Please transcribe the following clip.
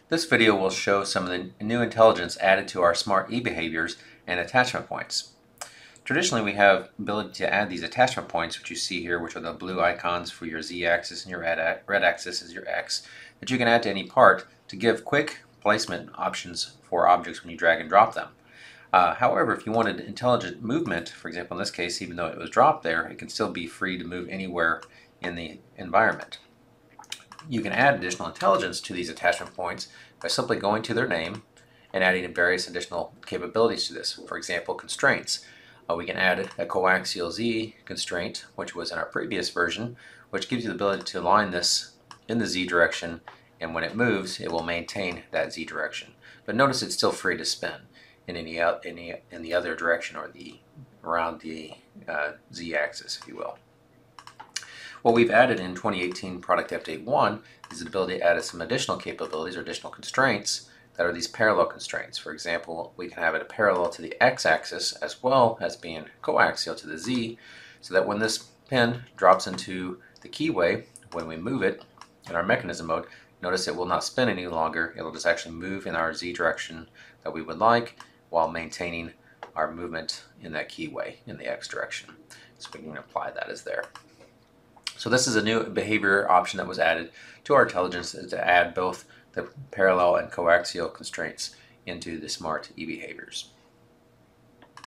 This video will show some of the new intelligence added to our smart eBehaviors and attachment points. Traditionally, we have ability to add these attachment points, which you see here, which are the blue icons for your z-axis and your red axis is your x, that you can add to any part to give quick placement options for objects when you drag and drop them. However, if you wanted intelligent movement, for example in this case, even though it was dropped there, it can still be free to move anywhere in the environment. You can add additional intelligence to these attachment points by simply going to their name and adding various additional capabilities to this. For example, constraints. We can add a Coaxial Z Constraint, which was in our previous version, which gives you the ability to align this in the Z direction, and when it moves, it will maintain that Z direction. But notice it's still free to spin in in the other direction, or around the Z axis, if you will. What we've added in 2018 Product Update 1 is the ability to add some additional capabilities or additional constraints that are these parallel constraints. For example, we can have it parallel to the x-axis as well as being coaxial to the z, so that when this pin drops into the keyway, when we move it in our mechanism mode, notice it will not spin any longer. It will just actually move in our z direction that we would like while maintaining our movement in that keyway in the x direction. So we can apply that as there. So this is a new behavior option that was added to our intelligence to add both the parallel and coaxial constraints into the smart eBehaviors.